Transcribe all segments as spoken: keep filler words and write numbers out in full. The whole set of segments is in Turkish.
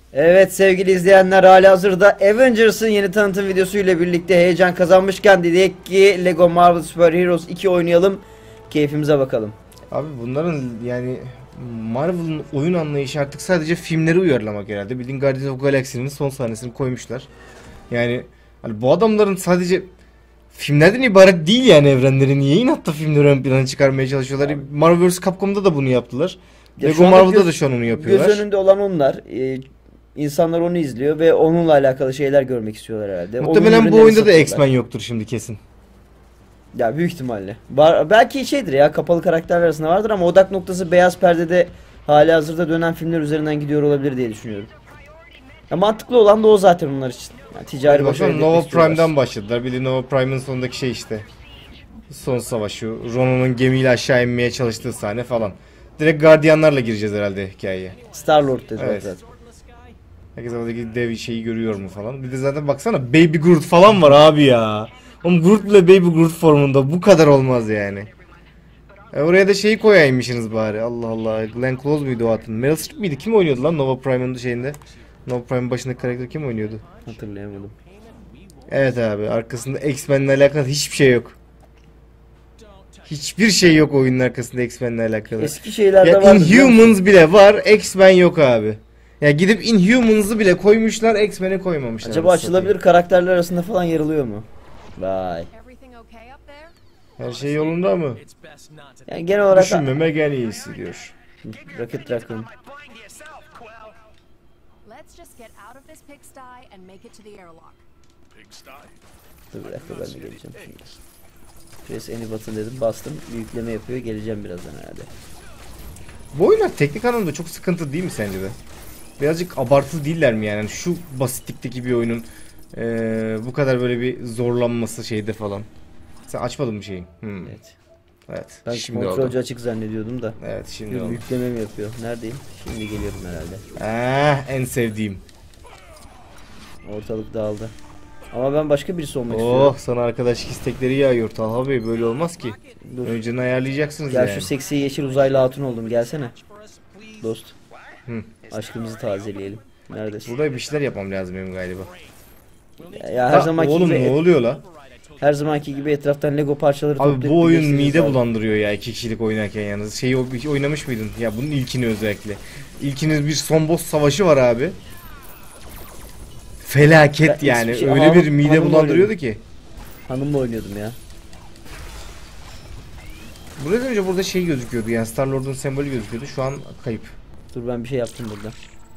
Evet sevgili izleyenler, halihazırda Avengers'ın yeni tanıtım videosuyla birlikte heyecan kazanmışken dedik ki Lego Marvel Super Heroes iki oynayalım, keyfimize bakalım. Abi bunların yani Marvel'ın oyun anlayışı artık sadece filmleri uyarlamak herhalde. Bildiğin Guardians of the Galaxy'nin son sahnesini koymuşlar. Yani hani bu adamların sadece filmlerden ibaret değil yani evrenleri. Niye inatla filmleri ön plana çıkarmaya çalışıyorlar? Marvel versus. Capcom'da da bunu yaptılar. Ya Lego Marvel'da göz, da şu an onu yapıyorlar. Göz önünde olan onlar. Ee, insanlar onu izliyor ve onunla alakalı şeyler görmek istiyorlar herhalde. Muhtemelen bu oyunda da X-Men yoktur şimdi kesin. Ya büyük ihtimalle. Var, belki şeydir ya, kapalı karakterler arasında vardır ama odak noktası beyaz perdede hali hazırda dönen filmler üzerinden gidiyor olabilir diye düşünüyorum. Ya mantıklı olan da o zaten onlar için. Yani ticari başarı. Nova Prime'dan başladılar. Bir de Nova Prime'ın sonundaki şey işte. Son savaşı. Ronon'un gemiyle aşağı inmeye çalıştığı sahne falan. Direkt gardiyanlarla gireceğiz herhalde hikayeye. Star-Lord dedi evet. zaten. Herkes oradaki dev şeyi görüyor mu falan. Bir de zaten baksana Baby Groot falan var abi ya. Oğlum Groot bile Baby Groot formunda, bu kadar olmaz yani. E oraya da şeyi koyaymışsınız bari. Allah Allah. Glenn Close muydu o atın? Meryl Streep miydi? Kim oynuyordu lan Nova Prime'ın şeyinde? Nova Prime'ın başındaki karakter kim oynuyordu? Hatırlayamadım. Evet abi, arkasında X-Men'le alakalı hiçbir şey yok. Hiçbir şey yok oyunun arkasında X-Men'le alakalı. Eski şeylerde var. Inhumans bile var, X-Men yok abi. Ya gidip Inhumans'ı bile koymuşlar, X-Men'i koymamışlar. Acaba açılabilir satayım. Karakterler arasında falan yer alıyor mu? Vay. Her şey yolunda mı? Yani genel olarak düşünmemek en iyisi diyor. Rocket Raccoon. Dur bir dakika, ben de geleceğim şimdi. Press any button dedim, bastım, yükleme yapıyor, geleceğim birazdan herhalde. Bu oyunlar teknik anlamda çok sıkıntı değil mi sence de? Birazcık abartılı değiller mi yani? Şu basitlikteki bir oyunun ee, bu kadar böyle bir zorlanması şeyde falan. Sen açmadın mı şeyi? Hmm. Evet. Evet. Ben şimdi kontrolcü açık zannediyordum da. Evet şimdi oldu. Yükleme mi yapıyor? Neredeyim? Şimdi geliyorum herhalde. Ah, en sevdiğim. Ortalık dağıldı. Ama ben başka birisi olmak oh, istiyorum. Oh, sana arkadaşlık istekleri yağıyor Talha Bey, böyle olmaz ki. Dur. Önceden ayarlayacaksınız Gel yani. Şu seksi yeşil uzaylı hatun oldum, gelsene. Dost. Hı. Aşkımızı tazeleyelim. Neredesin? Burada bir şeyler yapmam lazım benim galiba. Ya, ya her ha, zamanki oğlum, gibi. Ne oluyor la? Her zamanki gibi etraftan Lego parçaları toplayıp. Abi bu oyun mide bulandırıyor ya, iki kişilik oynarken yalnız. Şeyi oynamış mıydın? Ya bunun ilkini özellikle. İlkiniz bir son boss savaşı var abi. Felaket ben yani. Şey, öyle hanım, bir mide bulandırıyordu ki. Hanımla oynuyordum ya. Buradan önce burada şey gözüküyordu yani, Star Lord'un sembolü gözüküyordu. Şu an kayıp. Dur, ben bir şey yaptım burada.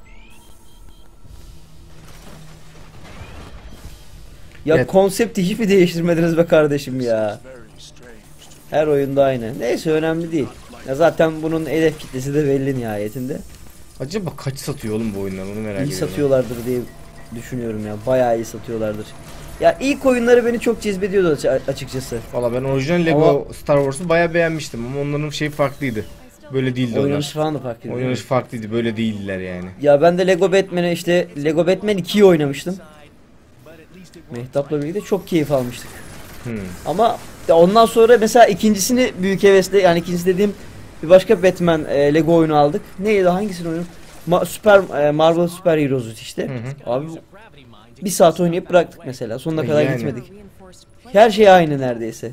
Ya evet. Konsepti hiç mi değiştirmediniz be kardeşim ya? Her oyunda aynı. Neyse, önemli değil. Ya zaten bunun hedef kitlesi de belli nihayetinde. Acaba kaç satıyor oğlum bu oyunlar, onu merak ediyorum. İyi satıyorlardır diye düşünüyorum ya. Bayağı iyi satıyorlardır. Ya ilk oyunları beni çok cezbediyordu açıkçası. Valla ben orijinal Lego ama Star Wars'u bayağı beğenmiştim ama onların şey farklıydı. Böyle değildi onlar. Oynanış falan da farklıydı. Oynanış farklıydı, böyle değildiler yani. Ya ben de Lego Batman'e işte Lego Batman ikiyi oynamıştım. Mehtap'la birlikte çok keyif almıştık. Hmm. Ama ondan sonra mesela ikincisini büyük hevesle, yani ikincisi dediğim bir başka Batman e, Lego oyunu aldık. Neydi, hangisini oynadık? Ma Super e, Marvel Super Heroes işte. Hı hı. Abi bir saat oynayıp bıraktık mesela. Sonuna kadar yani gitmedik. Her şey aynı neredeyse.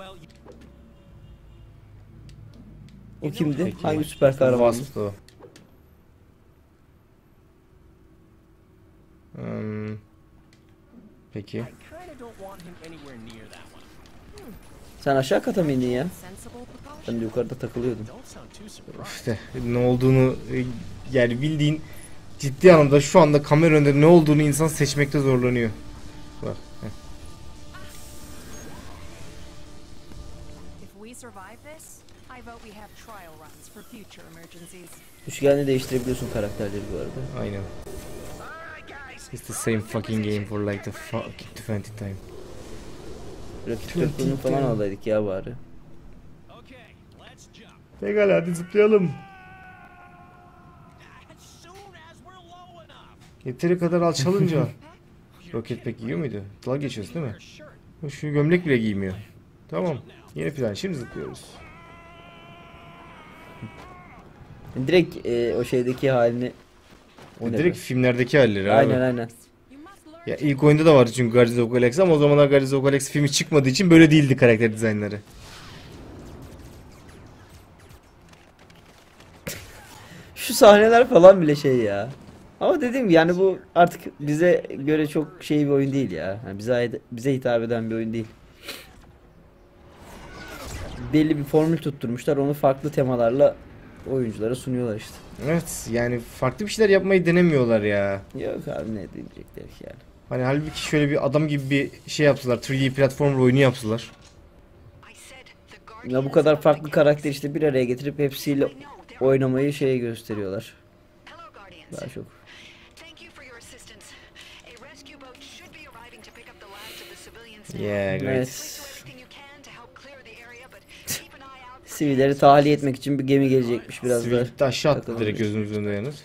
O kimdi? Peki. Hangi süper kahraman? Hmm. Peki. Sen aşağı kata mı indin ya? Ben de yukarıda takılıyordum. İşte ne olduğunu yani bildiğin, ciddi anlamda şu anda kamera önünde ne olduğunu insan seçmekte zorlanıyor. Bak. Heh. Üçgenle değiştirebiliyorsun karakterleri bu arada. Aynen. It's the same fucking game for like the fuck twentieth time. Rocket Raccoon'u falan alaydık ya bari. Pekala, hadi zıplayalım. Yeteri kadar alçalınca. Roket pek giyiyor muydu? Dalga geçiyorsun değil mi? Şu gömlek bile giymiyor. Tamam. Yeni plan. Şimdi zıplıyoruz. Direkt e, o şeydeki halini O ne Direkt be? filmlerdeki halleri abi. Aynen aynen. Ya ilk oyunda da vardı çünkü Guardians of the Galaxy ama o zamanlar Guardians of the Galaxy filmi çıkmadığı için böyle değildi karakter dizaynları. Şu sahneler falan bile şey ya. Ama dediğim gibi yani bu artık bize göre çok şey bir oyun değil ya. Yani bize bize hitap eden bir oyun değil. Belli bir formül tutturmuşlar. Onu farklı temalarla oyunculara sunuyorlar işte. Evet yani farklı bir şeyler yapmayı denemiyorlar ya. Yok abi ne diyecekler ki yani. Hani halbuki şöyle bir adam gibi bir şey yaptılar. üç D platform oyunu yaptılar. Ya bu kadar farklı karakter işte bir araya getirip hepsiyle oynamayı şeye gösteriyorlar. Daha çok. Yeah, great. Evet. Sivilleri tahliye etmek için bir gemi gelecekmiş biraz da. Sivil aşağı attı takılmış. direkt gözümüzün önünde yalnız.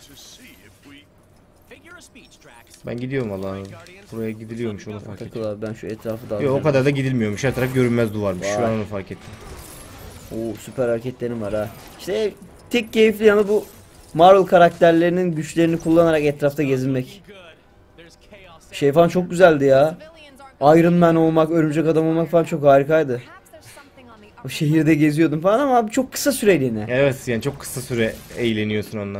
Ben gidiyorum Allah'ım. Buraya gidiliyormuş onu fark ettim. Takıl abi ben şu etrafı da Yok o kadar da gidilmiyormuş. Her taraf görünmez duvarmış. Şu Vay. an onu fark ettim. Oo süper hareketlerim var ha. İşte tek keyifli yanı bu Marvel karakterlerinin güçlerini kullanarak etrafta gezinmek. Şey falan çok güzeldi ya. Iron Man olmak, Örümcek Adam olmak falan çok harikaydı. O şehirde geziyordum falan ama abi çok kısa süreliğine. Evet yani çok kısa süre eğleniyorsun onunla.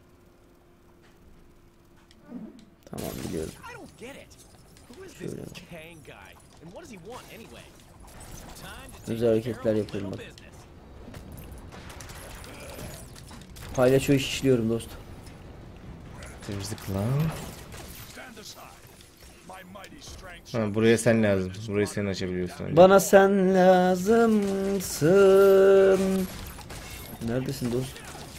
Tamam biliyorum. Şöyle. Özel hareketler yapıyorum bak. Paylaşıyor iş işliyorum dostum. There's the clown. Ha, buraya sen lazım. Burayı sen açabiliyorsun. Önce. Bana sen lazımsın. Neredesin dostum?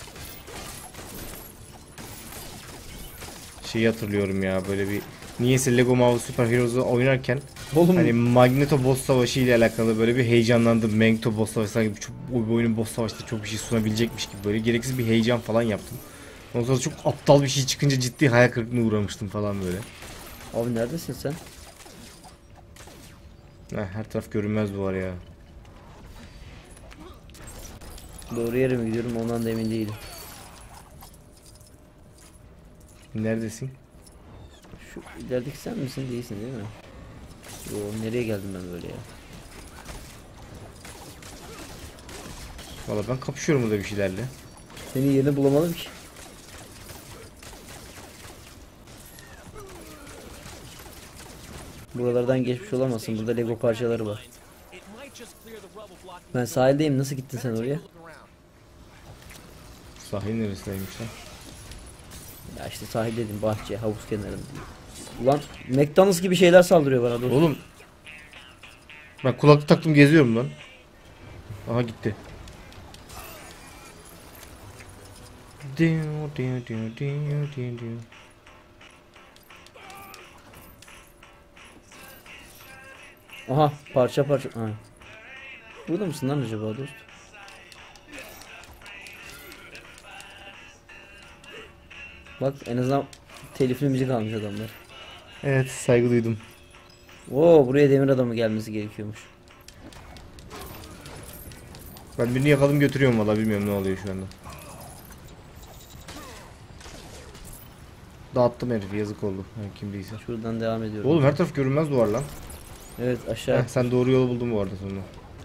Şeyi hatırlıyorum ya böyle bir niyeyse Lego Marvel Super Heroes'u oynarken Oğlum hani Magneto boss savaşı ile alakalı böyle bir heyecanlandım. Magneto boss savaşı sanki çok, bu oyunun boss savaşta çok bir şey sunabilecekmiş gibi böyle gereksiz bir heyecan falan yaptım. Ondan sonra çok aptal bir şey çıkınca ciddi hayal kırıklığına uğramıştım falan böyle. abi neredesin sen? Heh, her taraf görünmez duvar ya. Doğru yere mi gidiyorum ondan da emin değilim. Neredesin? Şu ilerideki sen misin değilsin değil mi? Yo nereye geldim ben böyle ya? Valla ben kapışıyorum burada bir şeylerle. Senin yerini bulamadım ki. Buralardan geçmiş olamazsın. Burada Lego parçaları var. Ben sahildeyim. Nasıl gittin sen oraya? Sahil neresindeymiş lan? Ya işte sahil dedim. Bahçe, havuz kenarında. Ulan McDonald's gibi şeyler saldırıyor bana dostum. Oğlum. Ben kulaklık taktım geziyorum lan. Aha gitti. Aha parça parça. Ha. Burada mısın lan acaba dost? Bak en azından telifli müzik almış adamlar. Evet saygı duydum. Oo buraya demir adamı gelmesi gerekiyormuş. Ben birini yakaladım götürüyorum valla bilmiyorum ne oluyor şu anda. Dağıttım herifi yazık oldu. Ha, kim değilse. Şuradan devam ediyorum. Oğlum her taraf görünmez duvar lan. Evet aşağı. Heh, sen doğru yolu buldun bu arada sonunda.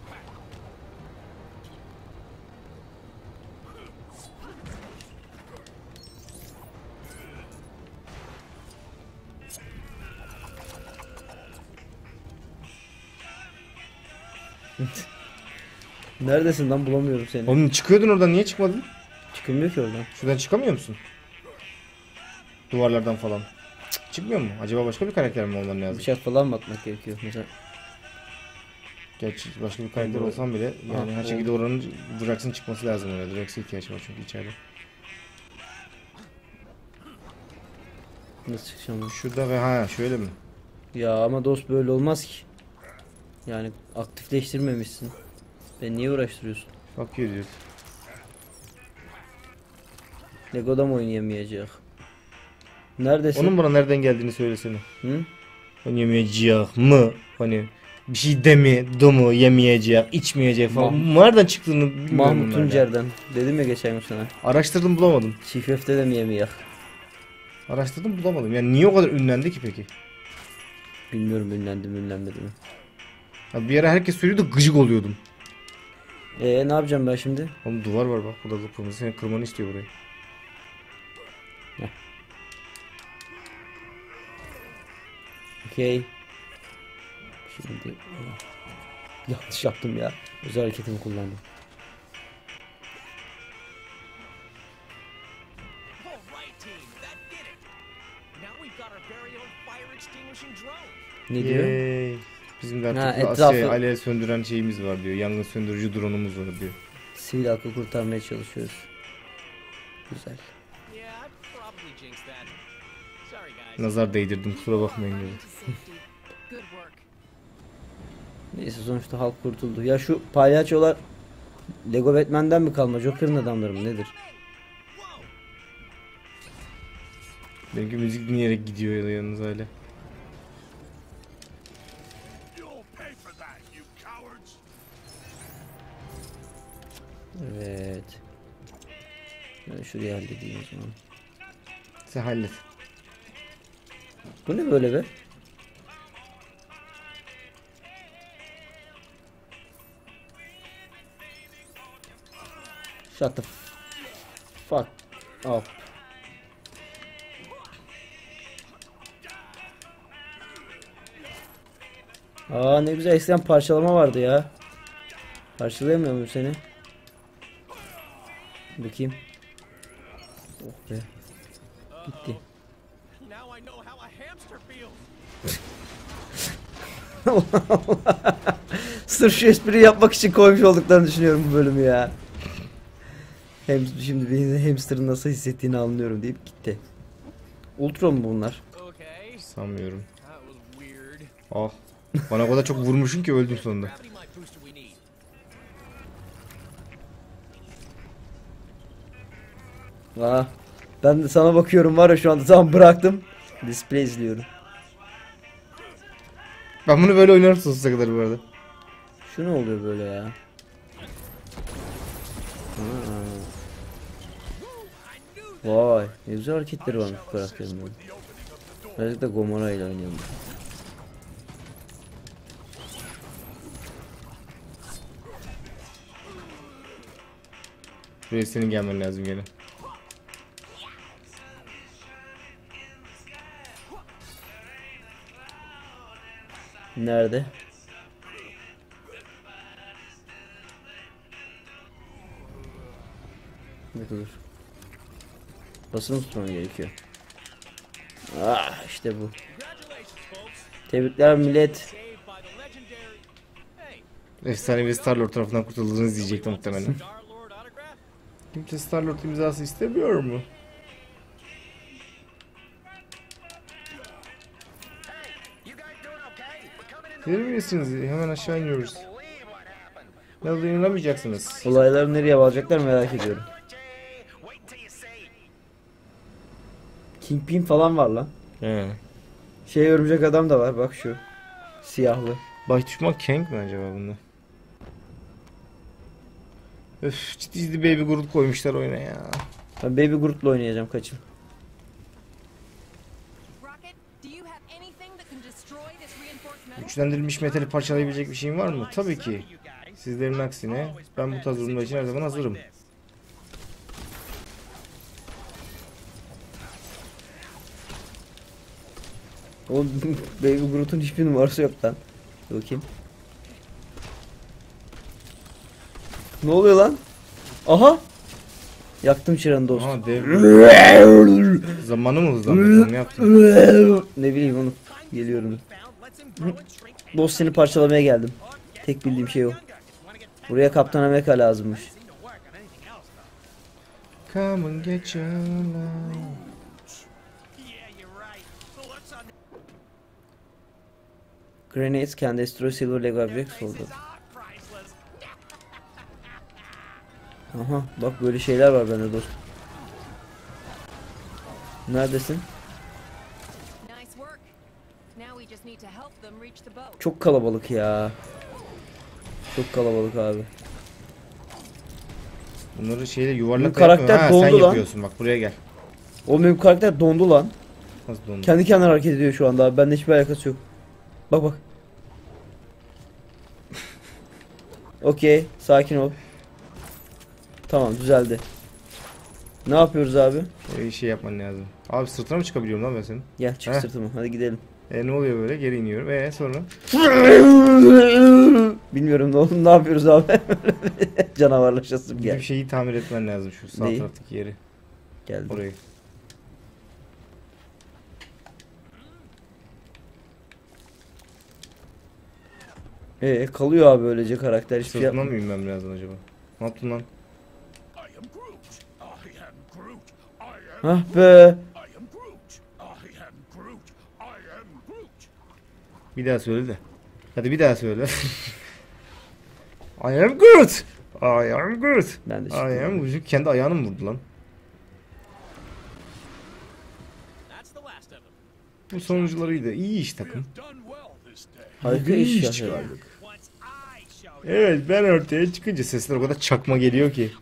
Neredesin lan bulamıyorum seni. Oğlum çıkıyordun oradan niye çıkmadın? Çıkılmıyor ki oradan. Şuradan çıkamıyor musun? Duvarlardan falan. Cık, çıkmıyor mu? Acaba başka bir karakter mi olman lazım? Bıçak falan mı atmak gerekiyor mesela? Gerçi başka bir karakter olsam bile yani Ha, her şekilde oranın Drax'ın çıkması lazım öyle. Drax'a ihtiyaç var çünkü içeride. Nasıl çıkacağım lan? Şurada ve ha şöyle mi? Ya ama dost böyle olmaz ki. Yani aktifleştirmemişsin. Beni niye uğraştırıyorsun? Bakıyor diyor. Lego'da mı oynayamayacak? Neredesin? Onun bana nereden geldiğini söylesene. Hı? Oynayamayacak mı? Hani bir şey de mi, do mu, yemeyecek, içmeyecek falan. Mah- Nereden çıktığını bilmiyorum. Mahmut bunlardan. Tuncer'den. Dedim ya geçen gün sana. Araştırdım bulamadım. Çiğ köfte de mi yemeyek? Araştırdım bulamadım. Yani niye o kadar ünlendi ki peki? Bilmiyorum ünlendi mi ünlenmedi mi. Ya bir ara herkes söylüyordu, gıcık oluyordum. Eee ne yapacağım ben şimdi? Oğlum duvar var bak, burada kırmızı, senin kırmanı istiyor burayı. Okey. Şimdi yanlış yaptım ya. Özel hareketimi kullandım. Ne diyor? Yay. Bizim de Ha, artık etrafı- Asya alev söndüren şeyimiz var diyor. Yangın söndürücü drone'umuz var diyor. Sivil halkı kurtarmaya çalışıyoruz. Güzel. Nazar değdirdim, kusura bakmayın dedi. Neyse sonuçta halk kurtuldu. Ya şu palyaçolar Lego Batman'den mi kalma? Joker'ın adamları mı nedir? Benimki müzik dinleyerek gidiyor ya da yalnız öyle. Evet. Ben şuraya halledeyim o zaman. Sen hallet. Bu ne böyle be? Shut the fuck up. Aa ne güzel, eskiden parçalama vardı ya. Parçalayamıyor muyum seni? Bakayım. Oh be. Gitti. Sırf şu espriyi yapmak için koymuş olduklarını düşünüyorum bu bölümü ya. Hem şimdi bir hamsterın nasıl hissettiğini anlıyorum deyip gitti. Ultron mu bunlar? Sanmıyorum. Ah. Bana o kadar çok vurmuşsun ki öldüm sonunda. Aa, ben de sana bakıyorum var ya şu anda, tamam bıraktım. Display izliyorum. Ben bunu böyle oynarım sonsuza kadar bu arada. Şu ne oluyor böyle ya? Aa. Vay, ne güzel hareketleri varmış bu karakterin böyle. Özellikle Gomorra ile oynuyorum. Buraya senin gelmen lazım gene. Nerede? Ne kadar? Basını tutmam gerekiyor. Ah işte bu. Tebrikler millet. Efsanevi Star-Lord tarafından kurtuldunuz diyecektim muhtemelen. Kimse Star-Lord imzası istemiyor mu? Verir misiniz? Hemen aşağı iniyoruz. Ne olduğunu inanamayacaksınız. Olayları nereye bağlayacaklar merak ediyorum. Kingpin falan var lan. He. Şey örümcek adam da var bak şu. Siyahlı. Baş düşman Kang mi acaba bunda? Öf, ciddi ciddi Baby Groot koymuşlar oyuna ya. Ben Baby Groot'la oynayacağım, kaçın. Güçlendirilmiş metali parçalayabilecek bir şeyin var mı? Tabii ki. Sizlerin aksine ben bu tarz durumlar için her zaman hazırım. O Baby Groot'un hiçbir numarası yok lan. Dur bakayım. Ne oluyor lan? Aha! Yaktım çıranı dost. Aha dev. Zamanı mı hızlandırdın? Ne yaptın? Ne bileyim onu. Geliyorum. Dost seni parçalamaya geldim. Tek bildiğim şey o. Buraya Kaptan Amerika lazımmış. Come and get your love. Grenades can destroy silver Lego objects oldu. Aha bak böyle şeyler var bende dost. Neredesin? Çok kalabalık ya. Çok kalabalık abi. Bunları şeyle yuvarlak Bu karakter yapmıyor. Ha, dondu sen lan. yapıyorsun bak, buraya gel. O benim karakter dondu lan. Nasıl dondu? Kendi kendine hareket ediyor şu anda abi. Bende hiçbir alakası yok. Bak bak. Okey. Sakin ol. Tamam düzeldi. Ne yapıyoruz abi? Ee, şey yapman lazım. Abi sırtına mı çıkabiliyorum lan ben senin? Gel çık Heh. sırtıma. Hadi gidelim. E ne oluyor böyle? Geri iniyorum. E sonra? Bilmiyorum ne oldu. Ne yapıyoruz abi? Canavarlaşasım Bir gel. şeyi tamir etmen lazım şu sağ Neyi? taraftaki yeri. Geldim. Orayı. Ee, kalıyor abi öylece karakter hiçbir şey Sırtına yapmıyor. mı inmem lazım acaba? Ne yaptın lan? Ah be. Bir daha söyle de. Hadi bir daha söyle. I am Groot. I am Groot. Ben de I çıktım. am Groot. Kendi ayağını mı vurdu lan? Bu sonuncularıydı. İyi iş takım. Harika İyi iş iş ya. çıkardık. Evet ben ortaya çıkınca sesler o kadar çakma geliyor ki.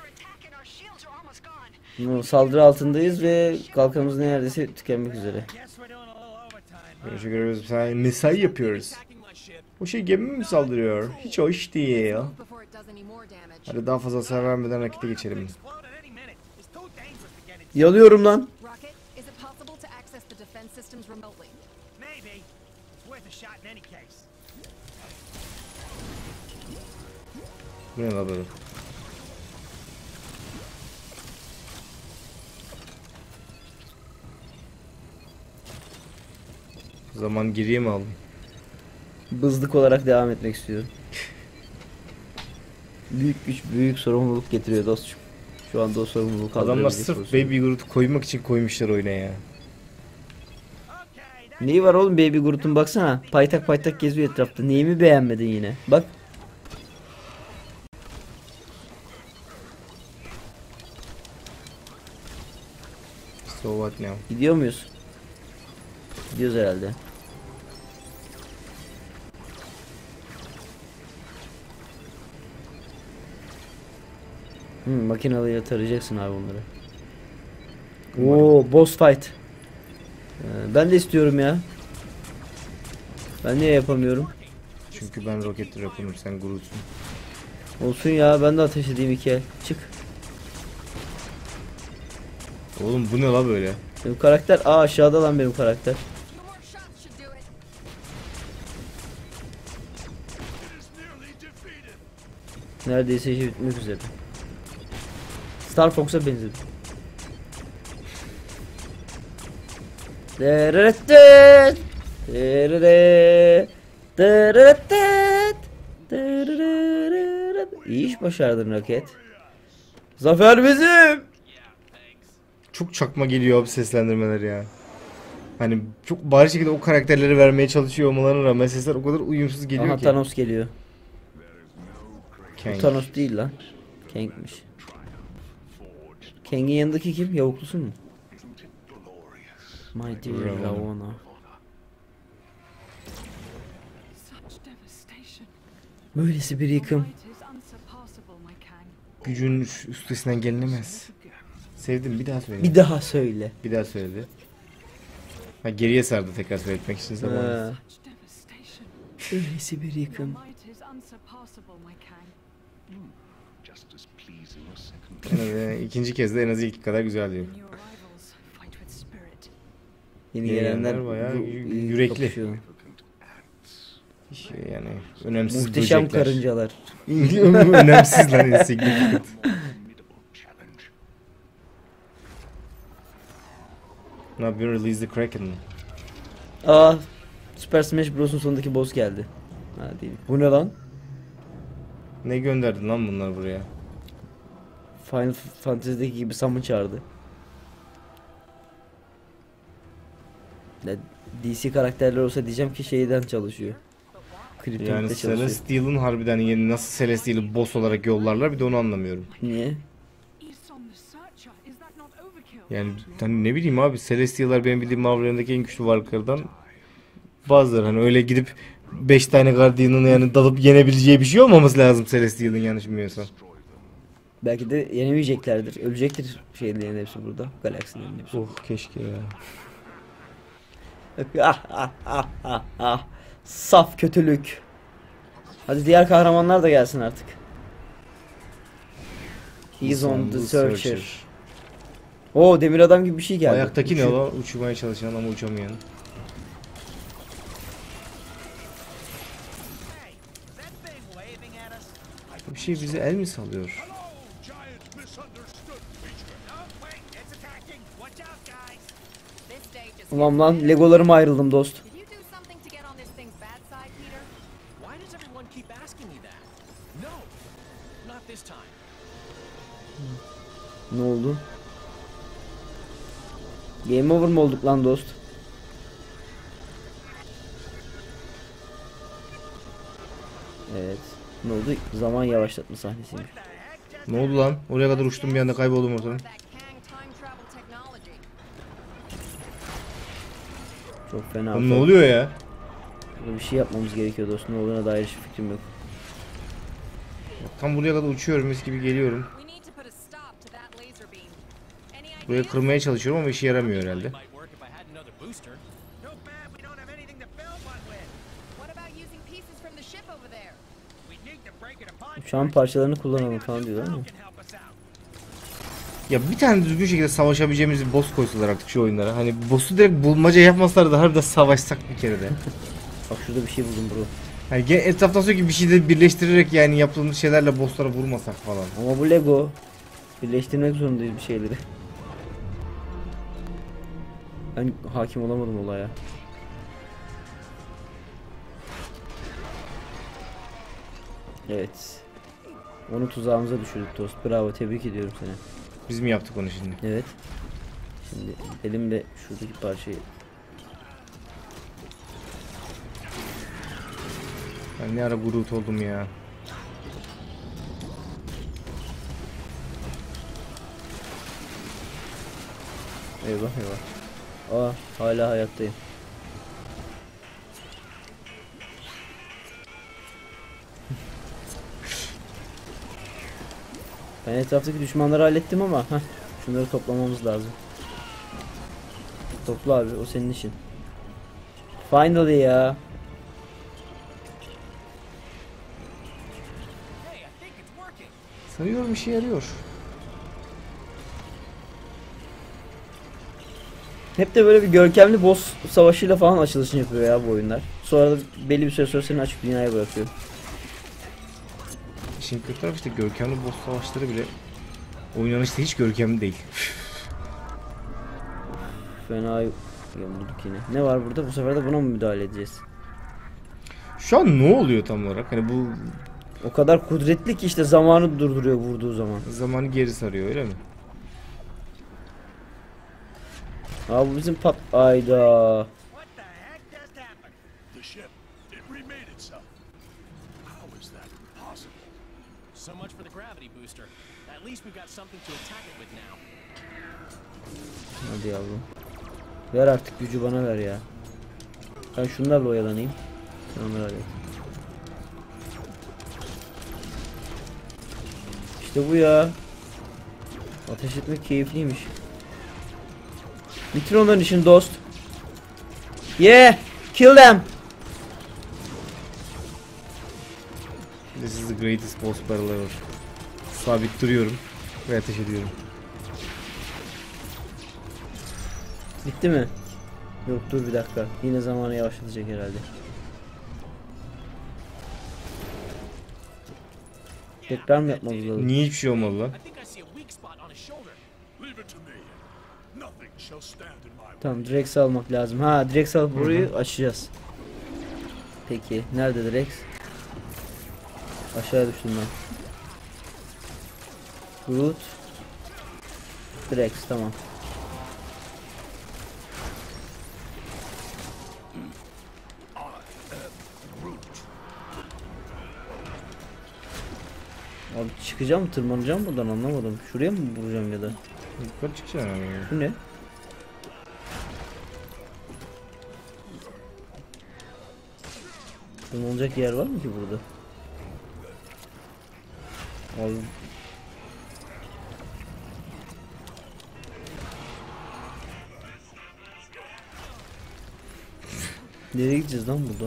No, saldırı altındayız ve kalkanımız neredeyse tükenmek üzere. Görüşe göre biz mesai yapıyoruz. O şey gemi mi saldırıyor? Hiç hoş değil. Hadi daha fazla hasar vermeden harekete geçelim. Yalıyorum lan. Rocket, is it possible to access the defense systems remotely? Maybe. It's worth a shot in any case. Bu ne la böyle? Zaman geriye mi aldım? Bızlık olarak devam etmek istiyorum. Büyük güç büyük sorumluluk getiriyor dostum. Şu anda o sorumluluğu Adamlar kaldırabilecek sırf pozisyonda. Baby Groot'u koymak için koymuşlar oyuna ya. Okay, that Neyi var oğlum Baby Groot'un baksana. Paytak paytak geziyor etrafta. Neyimi beğenmedin yine? Bak. So what now? Gidiyor muyuz? Gidiyoruz herhalde. Hmm, makinalıya tarayacaksın abi onları. Oo, boss fight. Ee, ben de istiyorum ya. Ben niye yapamıyorum? Çünkü ben Rocket Raccoon'um, sen Groot'sun. Olsun ya, ben de ateş edeyim iki el. Çık. Oğlum bu ne la böyle? Benim karakter, aa aşağıda lan benim karakter. Two more shots should do it. Neredeyse işi bitmek üzere. Star Fox'a benzedi. Dırırıttı. Dırırı. Dırırıttı. Dırırırırı. İyi iş başardın Roket. Zafer bizim. Çok çakma geliyor abi seslendirmeler ya. Hani çok bariz şekilde o karakterleri vermeye çalışıyor olmalarına rağmen sesler o kadar uyumsuz geliyor Aha ki. Thanos geliyor. Kang. Thanos değil lan. Kang'miş. Kang'in yanındaki kim? Yavuklusu mu? My dear Ravonna. Ravonna. Such devastation. Böylesi bir yıkım. Might is unsurpassable, my Kang. Gücün üst- üstesinden gelinemez. Sevdim, bir daha söyle. Bir daha söyle. Bir daha söyledi. Ha, geriye sardı tekrar söyletmek için zaman. Ha, Such devastation. böylesi bir Your yıkım. might is unsurpassable, my Kang. En az, e, ikinci kez de en az ilk kadar güzel diyor. And your rivals fight with spirit. Yeni Yeni gelenler gelenler bayağı bu- yü- yürekli. kapışıyor. Şey yani önemsiz Muhteşem böcekler. karıncalar. Önemsiz lan, insignificant. Ne yapıyorsun? Release the Kraken. Aa, Super Smash Bros'un sonundaki boss geldi. Ha değil. Bu ne lan? Ne gönderdin lan bunlar buraya? Final Fantasy'deki gibi summon çağırdı. Ne, D C karakterler olsa diyeceğim ki şeyden çalışıyor. Kryptonite Yani çalışıyor. Celestial'ın harbiden yeni nasıl Celestial'ı boss olarak yollarlar, bir de onu anlamıyorum. Niye? Eson the Searcher, is that not overkill? Yani hani ne bileyim abi, Celestial'lar benim bildiğim Marvel'daki en güçlü varlıklardan bazıları. Hani öyle gidip beş tane Guardian'ın yani dalıp yenebileceği bir şey olmaması lazım Celestial'ın, yanlış bilmiyorsam. Belki de yenemeyeceklerdir. Ölecektir şeylerin hepsi burada. Galaksilerin hepsi. Oh keşke ya. Ah, ah, ah, ah, ah. Saf kötülük. Hadi diğer kahramanlar da gelsin artık. He's on the searcher. Oo, demir adam gibi bir şey geldi. Ayaktaki ne Uçuyor. o? Uçmaya çalışan ama uçamayan. Hey, was that thing waving at us? Bir şey bize el mi sallıyor? No, wait, it's attacking. Watch out, guys. This stage is. Ulan lan legolarıma ayrıldım dost. Did you do something to get on this thing's bad side, Peter? Why does everyone keep asking me that? No, not this time. Ne oldu? Game over mu olduk lan dost? Evet. Ne oldu? Zaman yavaşlatma sahnesiymiş. The heck just Ne oldu lan? Oraya kadar uçtum bir anda kayboldum ortadan. That Kang time travel technology. Çok fena. Oğlum ne oluyor ya? Burada bir şey yapmamız gerekiyor dost. Ne olduğuna dair hiçbir fikrim yok. Tam buraya kadar uçuyorum mis gibi geliyorum. We need to put a stop to that laser beam. Any Buraya ideas? kırmaya çalışıyorum ama işe yaramıyor herhalde. Might work if I had another booster. too bad we don't have anything to build one with. What about using pieces from the ship over there? We need to break it apart. Uçağın parçalarını kullanalım falan diyorlar ama. Can help us out. Ya bir tane düzgün şekilde savaşabileceğimiz bir boss koysalar artık şu oyunlara. Hani boss'u direkt bulmaca yapmasalar da harbiden savaşsak bir kere de. Bak şurada bir şey buldum bro. Hani gene etraftan sürekli bir şeyleri birleştirerek yani yaptığımız şeylerle boss'lara vurmasak falan. Ama bu Lego. Birleştirmek zorundayız bir şeyleri. Ben hakim olamadım olaya. Evet. Onu tuzağımıza düşürdük dost. Bravo, tebrik ediyorum seni. Biz mi yaptık onu şimdi? Evet. Şimdi elimle şuradaki parçayı. Ben ne ara Groot oldum ya. Eyvah eyvah. Aa, hala hayattayım. Ben etraftaki düşmanları hallettim ama heh, şunları toplamamız lazım. Topla abi, o senin işin. Finally ya. Hey, I think it's working. Sarıyor bir şey yarıyor. Hep de böyle bir görkemli boss savaşıyla falan açılışını yapıyor ya bu oyunlar. Sonra da belli bir süre sonra seni açık dünyaya bırakıyor. İşin kötü tarafı işte görkemli boss savaşları bile oynanışta hiç görkemli değil. Fena yorulduk yine. Ne var burada? Bu sefer de buna mı müdahale edeceğiz? Şu an ne oluyor tam olarak? Hani bu O kadar kudretli ki işte zamanı durduruyor vurduğu zaman. zamanı geri sarıyor öyle mi? Aa, bu bizim pat... Ayda. What the heck just happened? The ship, it remade itself. How is that possible? So much for the gravity booster. At least we've got something to attack it with now. Hadi yavrum. Ver artık gücü, bana ver ya. Ben şunlarla oyalanayım. Sen onları hallet. İşte bu ya. Ateş etmek keyifliymiş. Bitir onların işini dost. Yeah! Kill them! This is the greatest boss battle ever. Sabit duruyorum ve ateş ediyorum. Bitti mi? Yok, dur bir dakika. Yine zamanı yavaşlatacak herhalde. Tekrar mı yapmamız lazım? Niye hiçbir şey olmadı lan? I think I see a weak spot on his shoulder. Leave it to me. Nothing shall stand in my way. Tamam, Drex almak lazım. Ha, Drex alıp burayı açacağız. Peki nerede Drex? Aşağı düştüm ben. Groot. Drex, tamam. Abi çıkacağım mı, tırmanacağım buradan, anlamadım. Şuraya mı vuracağım ya da? Yukarı çıkacaksın ama ya. Bu ne? Tırmanacak yer var mı ki burada? Abi. Nereye gideceğiz lan burada?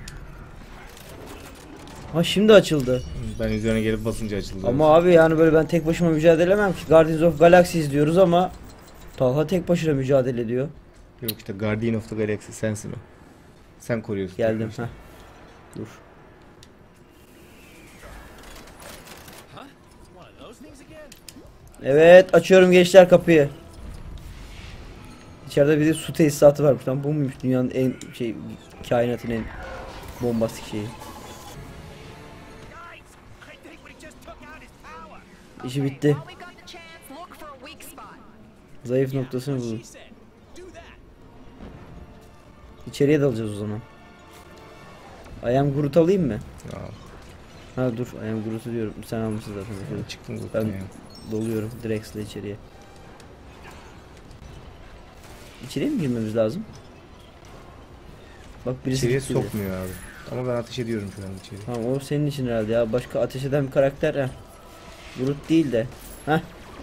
Ha şimdi açıldı. Ben üzerine gelip basınca açıldı. Ama abi yani böyle ben tek başıma mücadele edemem ki. Guardians of Galaxy izliyoruz ama Talha tek başına mücadele ediyor. Yok işte Guardian of the Galaxy sensin o. Sen koruyorsun. Geldim ha. Dur. One of those things again? Evet açıyorum gençler kapıyı. İçeride bir de su tesisatı varmış lan. Bu muymuş dünyanın en şey kainatın en bombastik şeyi. Guys, I think we just took out his power. İşi bitti. While we got the chance, look for a weak spot. Zayıf noktasını bulun. She said, do that. İçeriye dalacağız o zaman. I am Groot alayım mı? Ya, Ha dur I am Groot'u diyorum. Sen almışsın zaten. çıktım Ben zaten ya. doluyorum Drex'le içeriye. İçeriye mi girmemiz lazım? Bak birisi İçeriye gitti bile. sokmuyor abi. Ama ben ateş ediyorum şu an içeri. Tamam o senin için herhalde ya. Başka ateş eden bir karakter ha. Groot değil de. Heh.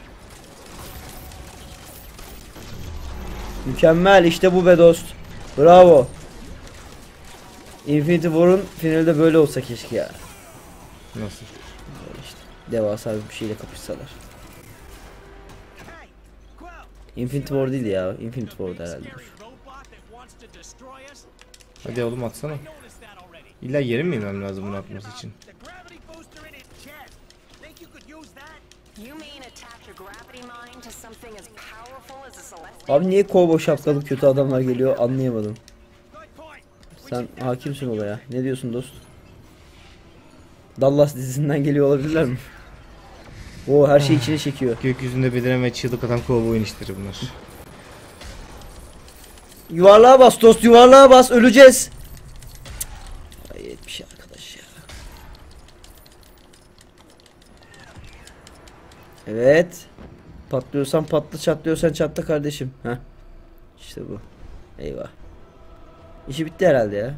Mükemmel işte bu be dost. Bravo. Infinity War'un finali de böyle olsa keşke ya. Nasıl? Böyle işte devasa bir şeyle kapışsalar. Hey, Quill, Infinity War değil ya. Infinity War'da herhalde. Scary robot that wants to destroy us? Hadi oğlum atsana. Noticed that already. İlla yere mi inmem lazım bunu atması için? the gravity booster in his chest. Think you could use that? You mean attach your gravity mine to something as powerful as a celestial? Abi niye kovboy şapkalı kötü adamlar geliyor anlayamadım. Good point. We Sen should never hakimsin olaya. Ne diyorsun dost? Dallas dizisinden geliyor olabilirler mi? O her şey içine çekiyor. Gökyüzünde belirlen ve çığlık atan kovboy işleri bunlar. Yuvarlığa bas dost yuvarlığa bas öleceğiz. Hayret bir şey arkadaş ya. Evet. Patlıyorsan patla çatlıyorsan çatla kardeşim. Heh. İşte bu. Eyvah. İşi bitti herhalde ya.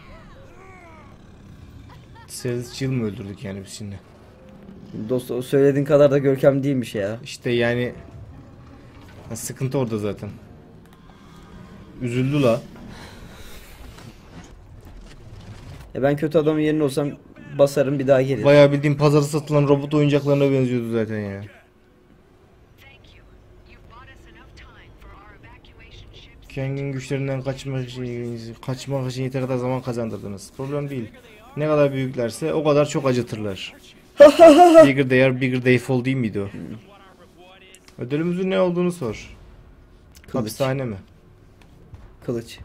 Sales Chill mı öldürdük yani biz şimdi? Dost o söylediğin kadar da görkem değilmiş ya. İşte yani ha, sıkıntı orada zaten. Üzüldü la. E ben kötü adamın yerine olsam basarım bir daha gelir. Bayağı bildiğim pazarda satılan robot oyuncaklarına benziyordu zaten ya. Thank you. You've bought us enough time for our evacuation ships. Kang'in güçlerinden kaçmak için, kaçmak için yeter kadar zaman kazandırdınız. Problem değil. Ne kadar büyüklerse o kadar çok acıtırlar. Bigger they are, bigger they fall değil miydi o? Ödülümüzün ne olduğunu sor. Kılıç. Hapishane mi? Kılıç.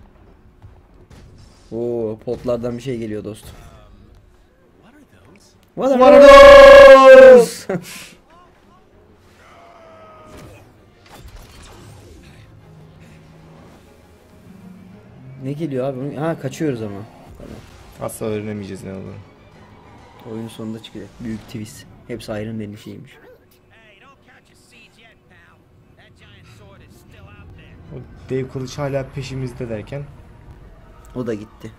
Oo potlardan bir şey geliyor dostum. What are those? What are those? Ne geliyor abi? Ha kaçıyoruz ama. Tamam. Asla öğrenemeyeceğiz ne olduğunu. Oyunun sonunda çıkacak. Büyük twist. Hepsi Iron Man'in şeyiymiş. Hey, don't catch a seeds yet, pal. That giant sword is still out there. O dev kılıç hala peşimizde derken O da gitti.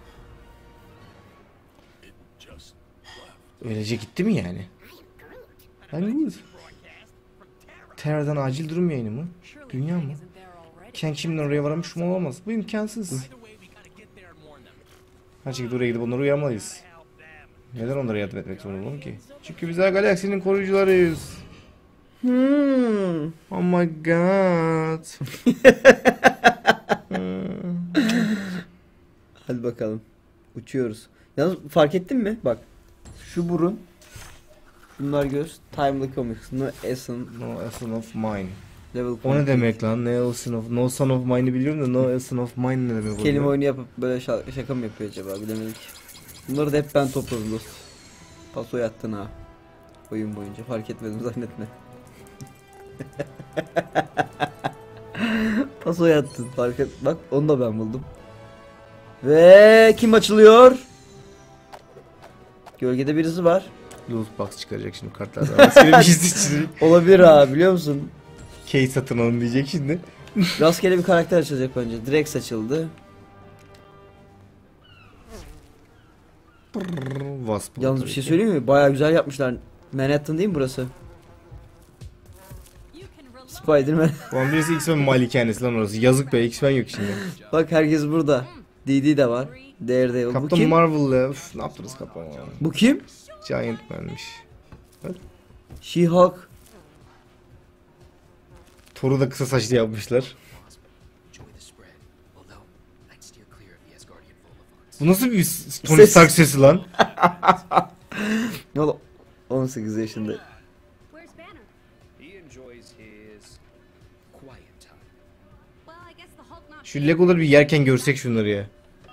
Just öylece gitti mi yani? Ben Groot. Terra'dan acil durum yayını mı? Dünya mı? Kang şimdi oraya varamış mı olamaz? Bu imkansız. Either way, we gotta get there and warn them. Her şekilde oraya gidip onları uyarmalıyız. Neden onlara yardım etmek zorunda olalım ki? Çünkü bizler galaksinin koruyucularıyız. Hmm. Oh my god. Hadi bakalım. Uçuyoruz. Yalnız fark ettin mi? Bak. Şu burun. Şunlar göz. Timely Comics. No Essence. No essence of mine. Level O ne demek lan? No essence of, no son of mine'i biliyorum da no essence of mine ne demek? Kelime oluyor? oyunu yapıp böyle şa- şaka mı yapıyor acaba bilemedik. Bunları da hep ben topladım dost. Paso yattın ha. Oyun boyunca fark etmedim zannetme. Paso yattın fark et. Bak onu da ben buldum. Ve kim açılıyor? Gölgede birisi var. Loot box çıkaracak şimdi kartlardan. Rastgele bir şey seçecek. Olabilir ha biliyor musun? Case satın alın diyecek şimdi. Rastgele bir karakter açılacak bence. Drex açıldı. Wasp. Yalnız bir şey söyleyeyim mi? Bayağı güzel yapmışlar. Manhattan değil mi burası? Spider-Man. Ulan birisi X-Men malikanesi lan orası. Yazık be X-Men yok şimdi. Bak herkes burada. D D de var. Daredevil. Bu Captain kim? Marvel'la üf, ne yaptınız Captain Marvel? Bu kim? Giant Man'miş. She-Hulk. Thor'u da kısa saçlı yapmışlar. Enjoy the spread. Although, I'd steer clear of the Asgardian Volivants. Bu nasıl bir s- Tony Ses. Stark sesi lan? Ne oldu? on sekiz yaşında. Where's Banner? He enjoys his quiet time. Well, I guess the Hulk not. Şu Legoları bir yerken görsek şunları ya.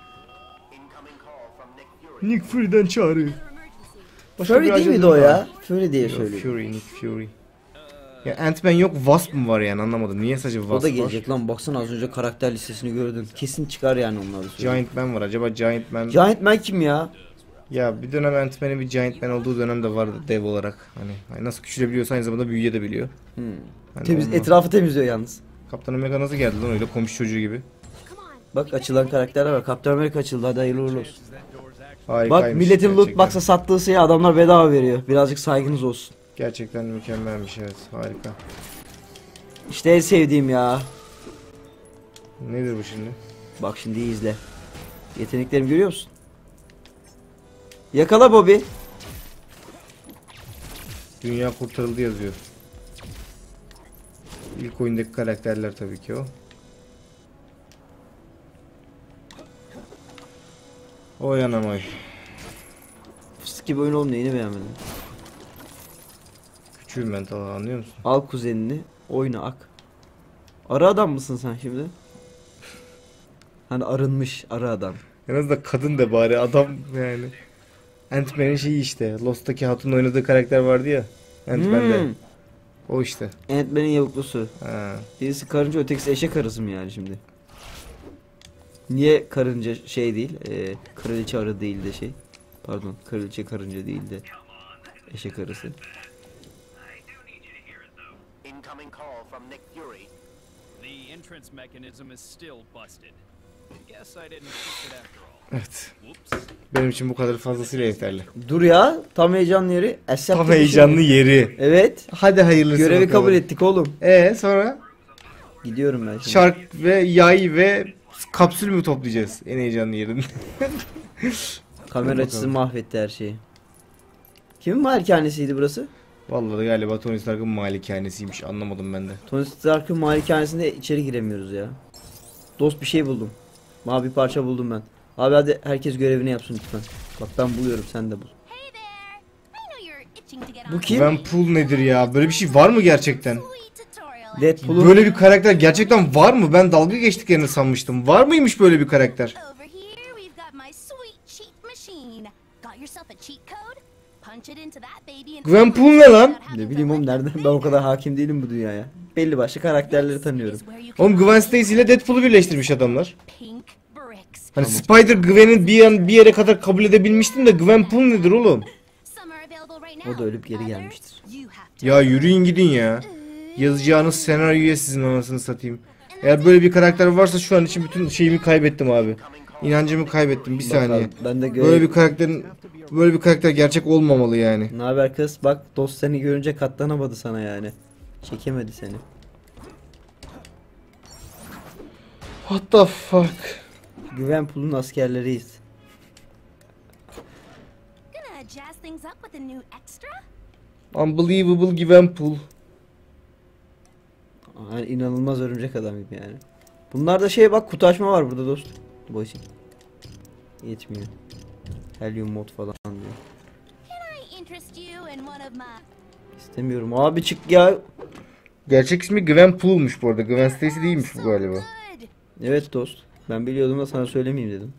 Nick Fury'den çağırıyor. Başka Fury bir değil miydi ajanım o var. ya? Fury diye Yok, söylüyor. Fury, Nick Fury. Ya Ant-Man yok, Wasp mı var yani anlamadım. Niye sadece Wasp O var? da gelecek lan, baksana az önce karakter listesini gördüm. Kesin çıkar yani onlar da söylüyor. Giant Man var. Acaba Giant Man... Giant Man kim ya? Ya bir dönem Ant-Man'in bir Giant Man olduğu dönem de vardı dev olarak. Hani hani nasıl küçülebiliyorsa aynı zamanda büyüyebiliyor. Hmm. Hani Temiz, onunla- etrafı temizliyor yalnız. Kaptan Amerika nasıl geldi lan öyle komşu çocuğu gibi. Come on. Bak açılan karakterler var. Captain America açıldı, hadi hayırlı uğurlu olsun. Harikaymış. Bak milletin loot gerçekten. box'a sattığı şeyi adamlar bedava veriyor. Birazcık saygınız olsun. Gerçekten mükemmelmiş, evet, harika. İşte en sevdiğim ya. Nedir bu şimdi? Bak şimdi iyi izle. Yeteneklerimi görüyor musun? Yakala Bobby. Dünya kurtarıldı yazıyor. İlk oyundaki karakterler tabii ki o. Oy anam oy. Fıstık gibi oyun olmuyor, yeni beğenmedim. Küçüğüm ben, tamam, anlıyor musun? Al kuzenini, oyna ak. Arı adam mısın sen şimdi? Hani arınmış arı adam. En azından kadın da bari, adam yani. Ant-Man'in şeyi işte. Lost'taki Hatun oynadığı karakter vardı ya. Ant-Man'de. Hmm. O işte. Ant-Man'in yavuklusu. Ha. Birisi karınca, ötekisi eşek arısı mı yani şimdi? Niye karınca şey değil, e, kraliçe arı değil de şey? Pardon, kraliçe karınca değil de eşek arısı. Incoming call from Nick Fury. The entrance mechanism is still busted. Guess I didn't fix it after all. Evet. Whoops. Benim için bu kadar fazlasıyla yeterli. Dur ya, tam heyecanlı yeri. Accept Tam the heyecanlı mission. yeri. Evet. Hadi hayırlısı Görevi bakalım. kabul ettik oğlum. Ee sonra Gidiyorum ben şimdi. şark ve yay ve kapsül mü toplayacağız en heyecanlı yerinde? Kamera Hadi açısı bakalım. mahvetti her şeyi. Kimin malikanesiydi burası? Vallahi galiba Tony Stark'ın malikanesiymiş, anlamadım ben de. Tony Stark'ın malikanesinde içeri giremiyoruz ya. Dost bir şey buldum. Mavi parça buldum ben. Abi hadi herkes görevini yapsın lütfen. Bak ben buluyorum, sen de bul. Hey there. I know you're itching to get Bu on kim? Gwenpool nedir ya? Böyle bir şey var mı gerçekten? sweet tutorial. Deadpool'un Böyle bir karakter gerçekten var mı? Ben dalga geçtiklerini sanmıştım. Var mıymış böyle bir karakter? Over here, we've got my sweet cheat machine. Got yourself a cheat code? Punch it into that baby and Gwenpool ne lan? ne bileyim oğlum, nereden, ben o kadar hakim değilim bu dünyaya. Belli başlı karakterleri tanıyorum. Oğlum Gwen Stacy ile Deadpool'u birleştirmiş adamlar. Pink bricks. Hani Spider Gwen'in bir, yan, bir yere kadar kabul edebilmiştim de Gwenpool nedir oğlum? Some are available right O now. da ölüp geri Others, gelmiştir. you have to Ya yürüyün gidin ya. Yazacağınız senaryoya sizin anasını satayım. Eğer böyle bir karakter varsa şu an için bütün şeyimi kaybettim abi. İnancımı kaybettim, bir saniye. Bakalım, ben de görev... Böyle bir karakterin böyle bir karakter gerçek olmamalı yani. Ne haber kız? Bak dost seni görünce katlanamadı sana yani. Çekemedi seni. What the fuck? Gwenpool'un askerleriyiz. gonna jazz things up with a new extra. Unbelievable Gwenpool. Yani inanılmaz örümcek adam gibi yani. Bunlarda şey bak, kutu açma var burada dost. Boşun. Yetmiyor. Helium mod falan diyor. Can I interest you in one of my İstemiyorum abi, çık ya. Gerçek ismi Gwenpool'muş bu arada. Gwen Stacy değilmiş bu galiba. good? Evet dost. Ben biliyordum da sana söylemeyeyim dedim.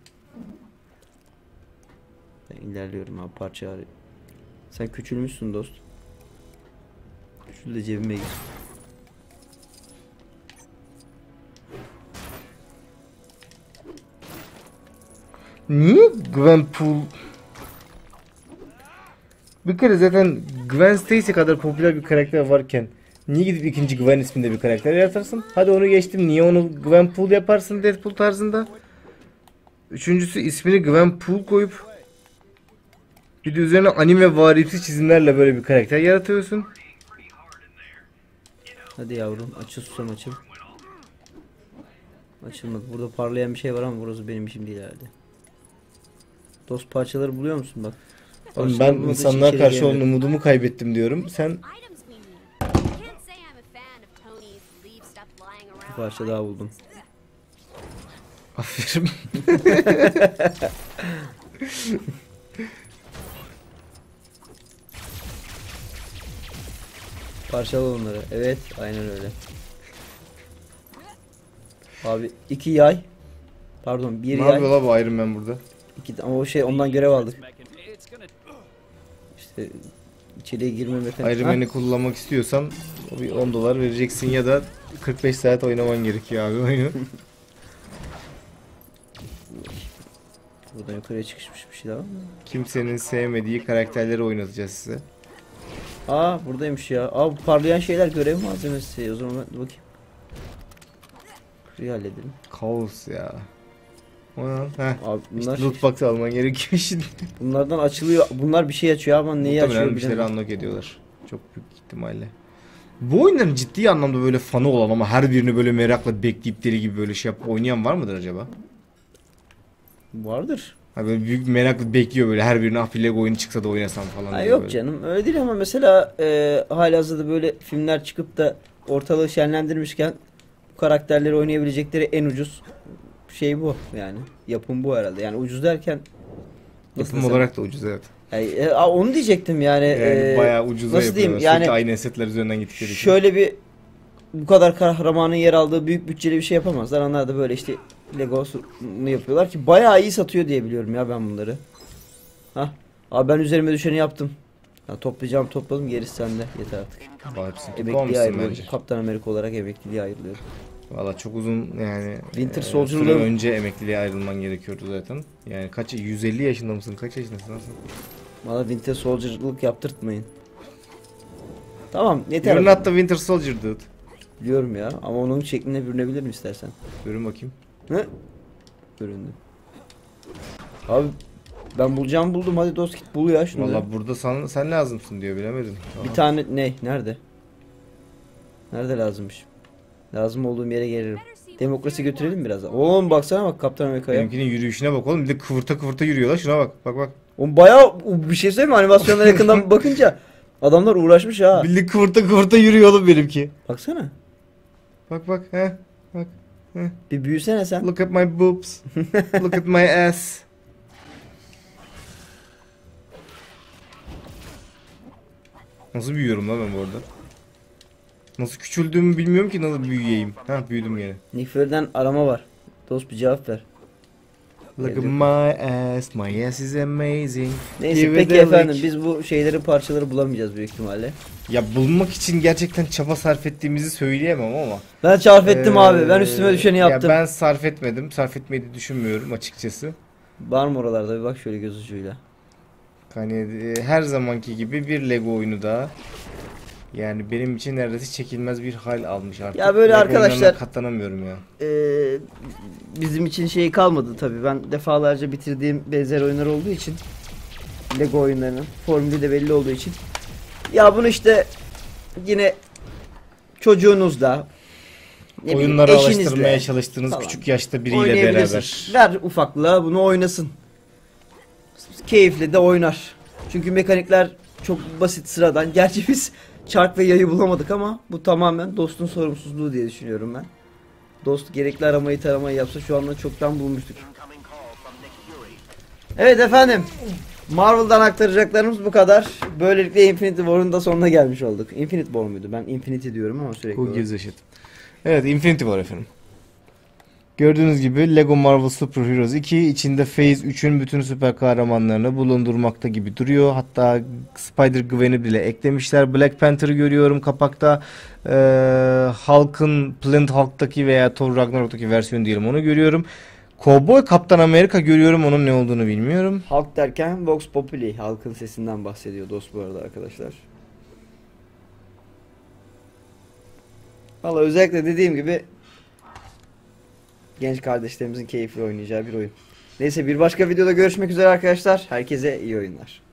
Ben ilerliyorum abi, parça arıyorum. Sen küçülmüşsün dost. Küçül de cebime gir. Niye Gwenpool? Bir kere zaten Gwen Stacy kadar popüler bir karakter varken niye gidip ikinci Gwen isminde bir karakter yaratarsın? Hadi onu geçtim. Niye onu Gwenpool yaparsın Deadpool tarzında? Üçüncüsü ismini Gwenpool koyup bir de üzerine anime varisi çizimlerle böyle bir karakter yaratıyorsun. Hadi yavrum, açıl susam açıl. Açılmadı. Burada parlayan bir şey var ama burası benim işim değil herhalde. Dost parçaları buluyor musun bak? Oğlum Parçaları ben bulmadığı için insanlığa içeri karşı olan giremiyorum. umudumu kaybettim diyorum. Sen Items we need. Can't say I'm a fan of Tony's leave stuff lying Bir around. parça daha buldum. aferin. Parçala onları. Evet, aynen öyle. Abi iki yay. Pardon, bir Ne yay. yapıyor la bu Iron Man burada? İki, ama o şey ondan görev aldık. Mechan- It's gonna İşte içeriye girme mekanik. Iron Man'i kullanmak istiyorsan o bir on dolar vereceksin ya da kırk beş saat oynaman gerekiyor abi oyunu. Buradan yukarıya çıkışmış bir şey daha var mı? Kimsenin sevmediği karakterleri oynatacağız size. Aa buradaymış ya. Aa bu parlayan şeyler görev malzemesi. O zaman ben dur bakayım. Şurayı halledelim. Kaos ya. O ne? Heh. Abi bunlar İşte loot box alman gerekiyor şimdi. bunlardan açılıyor. Bunlar bir şey açıyor ama neyi açıyor Muhtemelen bir şeyleri bilmiyorum. unlock ediyorlar. Çok büyük ihtimalle. Bu oyunların ciddi anlamda böyle fanı olan ama her birini böyle merakla bekleyip deli gibi böyle şey yapıp oynayan var mıdır acaba? Vardır. Ha böyle büyük bir merakla bekliyor böyle her birine ah bir Lego oyunu çıksa da oynasam falan Ha, diye yok böyle. canım öyle değil ama mesela e, halihazırda böyle filmler çıkıp da ortalığı şenlendirmişken bu karakterleri oynayabilecekleri en ucuz şey bu yani. Yapım bu herhalde. Yani ucuz derken nasıl Yapım desem? olarak da ucuz evet. Yani, e, a, onu diyecektim yani. Yani e, bayağı ucuza nasıl yapıyorlar. diyeyim Sürekli yani aynı esetler üzerinden gittikleri için. şöyle bir bu kadar kahramanın yer aldığı büyük bütçeli bir şey yapamazlar. Onlar da böyle işte Legos'unu yapıyorlar ki bayağı iyi satıyor diye biliyorum ya ben bunları. Hah. Abi ben üzerime düşeni yaptım. Ya toplayacağım topladım gerisi sende yeter artık. Valla hepsini Emekliye toplamışsın ayrılıyorum. bence. Kaptan Amerika olarak emekliliğe ayrılıyorum. Valla çok uzun yani. Winter e, Soldier'lığım- süre önce emekliliğe ayrılman gerekiyordu zaten. Yani kaç yüz elli yaşında mısın? Kaç yaşındasın? Nasıl? Bana Winter Soldier'lık yaptırtmayın. Tamam yeter. You're not the Winter Soldier dude. Biliyorum ya ama onun şekline bürünebilirim istersen. Görün bakayım. Hı? Göründü. Abi ben bulacağımı buldum hadi dost git bul ya şunu. Valla burada sen, sen lazımsın diyor bilemedim. Bir Aha. tane ne? Nerede? Nerede lazımmış? Lazım olduğum yere gelirim. Demokrasi götürelim biraz daha. Oğlum baksana bak Kaptan Amerika'ya. Benimkinin yürüyüşüne bak oğlum. Bir de kıvırta kıvırta yürüyorlar. Şuna bak. Bak bak. Oğlum bayağı bir şey söyleyeyim mi? Animasyonlara yakından bakınca adamlar uğraşmış ha. Bildiğin kıvırta kıvırta yürüyor oğlum benimki. Baksana. Bak bak. He. Bir büyüsene sen. Look at my boobs. Look at my ass. Nasıl büyüyorum lan ben bu arada? Nasıl küçüldüğümü bilmiyorum ki nasıl büyüyeyim. Ha büyüdüm gene. Nick Fury'den arama var. Dost bir cevap ver. Look at my ass. My ass is amazing. Neyse Give it peki a efendim lick. biz bu şeyleri parçaları bulamayacağız büyük ihtimalle. Ya bulmak için gerçekten çaba sarf ettiğimizi söyleyemem ama. Ben çarp ettim Ee, abi. Ben üstüme düşeni yaptım. Ya ben sarf etmedim. Sarf etmeyi de düşünmüyorum açıkçası. Var mı oralarda bir bak şöyle göz ucuyla. Hani e, her zamanki gibi bir Lego oyunu daha. Yani benim için neredeyse çekilmez bir hal almış artık. Ya böyle Lego arkadaşlar- oyunlarına katlanamıyorum ya. Ee, bizim için şey kalmadı tabii. Ben defalarca bitirdiğim benzer oyunlar olduğu için Lego oyunlarının formülü de belli olduğu için ya bunu işte yine çocuğunuzla ne bileyim, Oyunlara eşinizle alıştırmaya çalıştığınız falan küçük yaşta biriyle oynayabilirsiniz. beraber. Ver ufaklığa bunu oynasın. Keyifle de oynar. Çünkü mekanikler çok basit sıradan. Gerçi biz çark ve yayı bulamadık ama bu tamamen dostun sorumsuzluğu diye düşünüyorum ben. Dost gerekli aramayı taramayı yapsa şu anda çoktan bulmuştuk. Incoming call from Nick Fury. Evet efendim. Marvel'dan aktaracaklarımız bu kadar. Böylelikle Infinity War'un da sonuna gelmiş olduk. Infinity War muydu? Ben Infinity diyorum ama sürekli. Who olarak. gives a shit. Evet Infinity War efendim. Gördüğünüz gibi Lego Marvel Super Heroes iki içinde Phase üçün bütün süper kahramanlarını bulundurmakta gibi duruyor. Hatta Spider-Gwen'i bile eklemişler. Black Panther'ı görüyorum kapakta. Ee, Hulk'ın Planet Hulk'taki veya Thor Ragnarok'taki versiyonu diyelim onu görüyorum. Cowboy Kaptan Amerika görüyorum, onun ne olduğunu bilmiyorum. Halk derken Vox Populi. Halkın sesinden bahsediyor dost bu arada arkadaşlar. Valla özellikle dediğim gibi genç kardeşlerimizin keyifli oynayacağı bir oyun. Neyse bir başka videoda görüşmek üzere arkadaşlar. Herkese iyi oyunlar.